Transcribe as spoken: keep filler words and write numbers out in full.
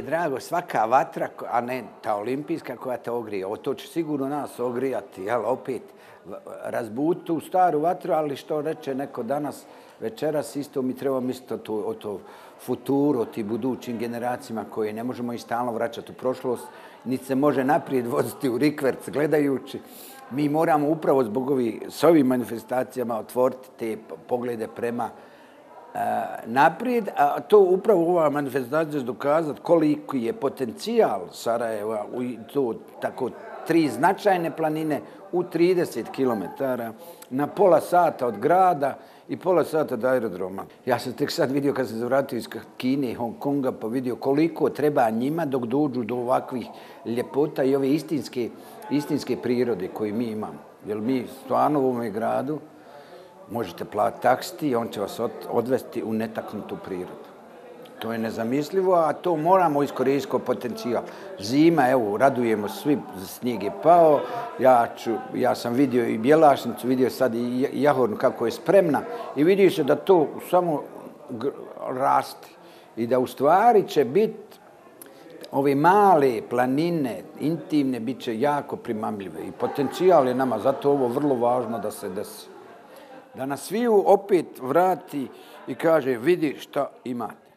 drago, svaka vatra, a ne ta olimpijska koja te ogrije. O, to će sigurno nas ogrijati, jel, opet razbuti tu staru vatru, ali što reče neko danas, večeras isto mi treba misliti o to, o to futuru, o ti budućim generacijama koje ne možemo i stalno vraćati u prošlost, niti se može naprijed voziti u rikverc gledajući. Mi moramo upravo zbog ovih, s ovim manifestacijama otvoriti te poglede prema naprijed, a to upravo ova manifestacija dokazati koliki je potencijal Sarajeva u to tako tri značajne planine u trideset kilometara na pola sata od grada i pola sata od aerodroma. Ja sam tek sad vidio kad sam se vratio iz Kine i Hong Konga pa vidio koliko treba njima dok dođu do ovakvih ljepota i ove istinske, istinske prirode koje mi imamo. Jer mi stvarno u ovome gradu možete platiti taksi i on će vas odvesti u netaknutu prirodu. To je nezamislivo, a to moramo iskoristiti kao potencijal. Zima, evo, radujemo svi, snijeg je pao, ja, ću, ja sam vidio i Bjelašnicu, vidio sad i Jahornu kako je spremna i vidi se da to samo raste i da u stvari će biti ove male planine, intimne, bit će jako primamljive i potencijal je nama, zato ovo vrlo važno da se desi. Da nas sviju opet vrati i kaže vidi šta imate.